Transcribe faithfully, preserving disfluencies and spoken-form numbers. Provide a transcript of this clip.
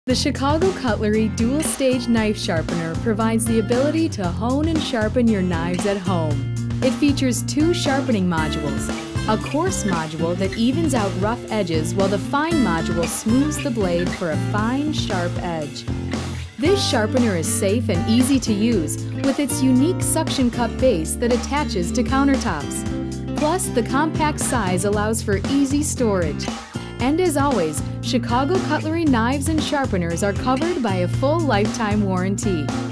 The Chicago Cutlery Dual Stage Knife Sharpener provides the ability to hone and sharpen your knives at home. It features two sharpening modules, a coarse module that evens out rough edges while the fine module smooths the blade for a fine, sharp edge. This sharpener is safe and easy to use with its unique suction cup base that attaches to countertops. Plus, the compact size allows for easy storage. And as always, Chicago Cutlery knives and sharpeners are covered by a full lifetime warranty.